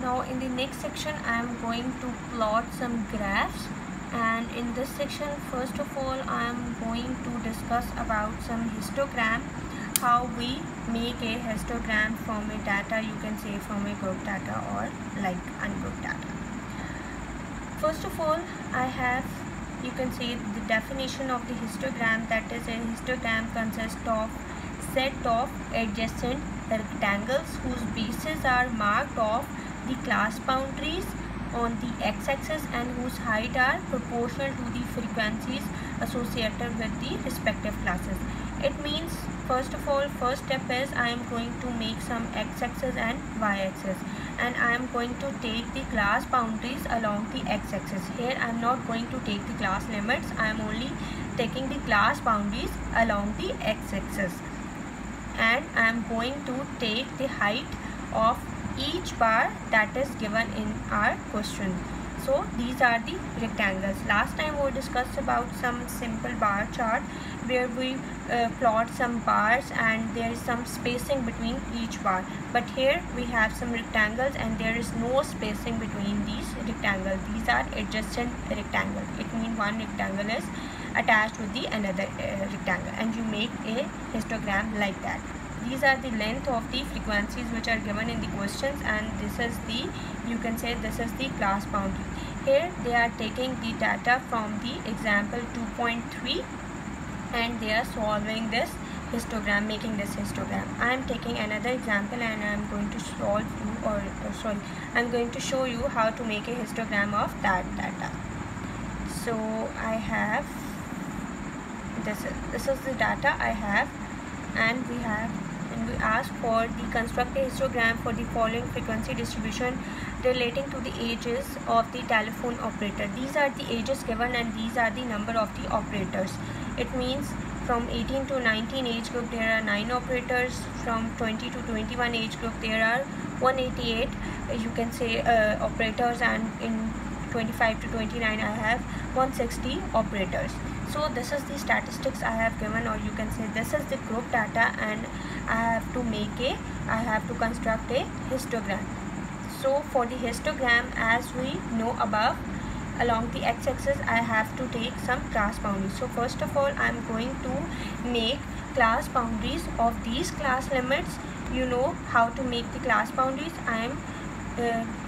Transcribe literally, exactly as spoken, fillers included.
Now in the next section I am going to plot some graphs, and in this section first of all I am going to discuss about some histogram, how we make a histogram from a data, you can say from a group data or like ungrouped data. First of all I have, you can say, the definition of the histogram, that is a histogram consists of set of adjacent rectangles whose bases are marked off the class boundaries on the x-axis and whose height are proportional to the frequencies associated with the respective classes. It means, first of all, first step is I am going to make some x-axis and y-axis, and I am going to take the class boundaries along the x-axis. Here I am not going to take the class limits, I am only taking the class boundaries along the x-axis, and I am going to take the height of each bar that is given in our question. So these are the rectangles. Last time we discussed about some simple bar chart where we uh, plot some bars and there is some spacing between each bar, but here we have some rectangles and there is no spacing between these rectangles. These are adjacent rectangles. It means one rectangle is attached with the another uh, rectangle, and you make a histogram like that. These are the length of the frequencies which are given in the questions, and this is the, you can say, this is the class boundary. Here they are taking the data from the example two point three and they are solving this histogram, making this histogram. I am taking another example and I am going to solve you or, or sorry I am going to show you how to make a histogram of that data. So I have this is, this is the data I have, and we have and we ask for the construct a histogram for the following frequency distribution relating to the ages of the telephone operator. These are the ages given and these are the number of the operators. It means from eighteen to nineteen age group there are nine operators, from twenty to twenty-one age group there are one hundred eighty-eight uh, you can say uh, operators, and in twenty-five to twenty-nine I have one hundred sixty operators. So this is the statistics I have given, or you can say this is the group data, and I have to make a I have to construct a histogram. So for the histogram, as we know above, along the x-axis I have to take some class boundaries. So first of all I am going to make class boundaries of these class limits. You know how to make the class boundaries. I am uh,